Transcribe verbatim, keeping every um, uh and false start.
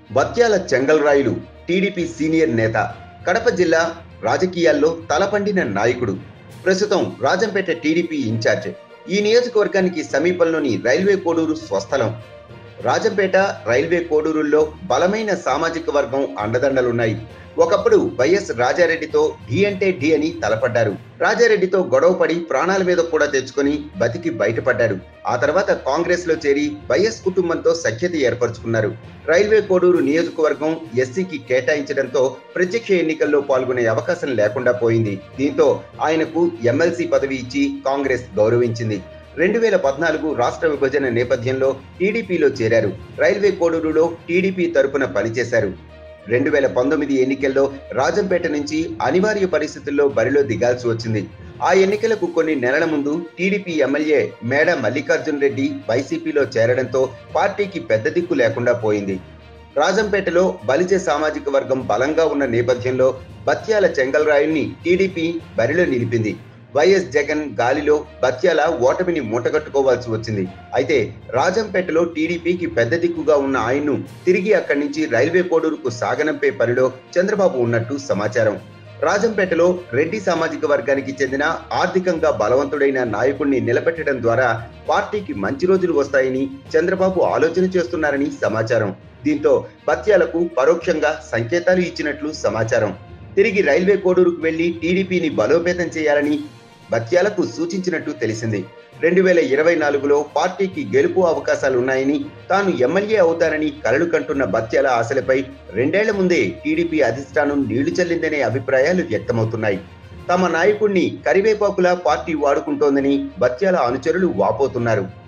Batyala Chengalrayudu TDP senior నేత, కడప జిల్లా రాజకీయాల్లో తలపండిన నాయకుడు. ప్రస్తుతం రాజంపేట టీడీపీ ఇన్ఛార్జ్. ఈ నియోజకవర్గానికి సమీపంలోని రైల్వే కోడూరు స్వస్థలం. రాజంపేట రైల్వే కోడూరుల్లో బలమైన సామాజిక వర్గం అండదండలున్నాయి. ఒకప్పుడు వైఎస్ రాజారెడ్డితో ఢీ అంటే ఢీ అని తలపడ్డారు. రాజారెడ్డితో గొడవపడి ప్రాణాల మీద కూడా తెచ్చుకొని బతికి బయటపడ్డారు. ఆ తర్వాత కాంగ్రెస్ లో చేరి వైఎస్ కుటుంబంతో సఖ్యత ఏర్పరచుకున్నారు. రైల్వే కోడూరు నియోజకవర్గం ఎస్సీకి కేటాయించడంతో ప్రత్యక్ష ఎన్నికల్లో పాల్గొనే అవకాశం లేకుండా పోయింది. దీంతో ఆయనకు ఎమ్మెల్సీ పదవి ఇచ్చి కాంగ్రెస్ గౌరవించింది. రెండు వేల పద్నాలుగు రాష్ట్ర విభజన నేపథ్యంలో టీడీపీలో చేరారు. రైల్వే కోడూరులో టీడీపీ తరపున పనిచేశారు. రెండు వేల పంతొమ్మిది ఎన్నికల్లో రాజంపేట నుంచి అనివార్య పరిస్థితుల్లో బరిలో దిగాల్సి వచ్చింది. ఆ ఎన్నికలకు కొన్ని నెలల ముందు టీడీపీ ఎమ్మెల్యే మేడ మల్లికార్జున్ రెడ్డి వైసీపీలో చేరడంతో పార్టీకి పెద్ద దిక్కు లేకుండా పోయింది. రాజంపేటలో బలిజ సామాజిక వర్గం బలంగా ఉన్న నేపథ్యంలో బత్యాల చెంగల్రాయుడిని టీడీపీ బరిలో నిలిపింది. వైఎస్ జగన్ గాలిలో బత్యాల ఓటమిని మూటగట్టుకోవాల్సి వచ్చింది. అయితే రాజంపేటలో టీడీపీకి పెద్ద దిక్కుగా ఉన్న ఆయన్ను తిరిగి అక్కడి నుంచి రైల్వే కోడూరుకు సాగనంపే పనిలో చంద్రబాబు ఉన్నట్టు సమాచారం. రాజంపేటలో రెడ్డి సామాజిక వర్గానికి చెందిన ఆర్థికంగా బలవంతుడైన నాయకుడిని నిలబెట్టడం ద్వారా పార్టీకి మంచి రోజులు వస్తాయని చంద్రబాబు ఆలోచన చేస్తున్నారని సమాచారం. దీంతో బత్యాలకు పరోక్షంగా సంకేతాలు ఇచ్చినట్లు సమాచారం. తిరిగి రైల్వే కోడూరుకు వెళ్లి టీడీపీని బలోపేతం చేయాలని బత్యాలకు సూచించినట్టు తెలిసింది. రెండు వేల ఇరవై నాలుగులో పార్టీకి గెలుపు అవకాశాలున్నాయని, తాను ఎమ్మెల్యే అవుతానని కలలు కంటున్న బత్యాల ఆశలపై రెండేళ్ల ముందే టీడీపీ అధిష్టానం నీళ్లు చల్లిందనే అభిప్రాయాలు వ్యక్తమవుతున్నాయి. తమ నాయకుడిని కరివేపాకులా పార్టీ వాడుకుంటోందని బత్యాల అనుచరులు వాపోతున్నారు.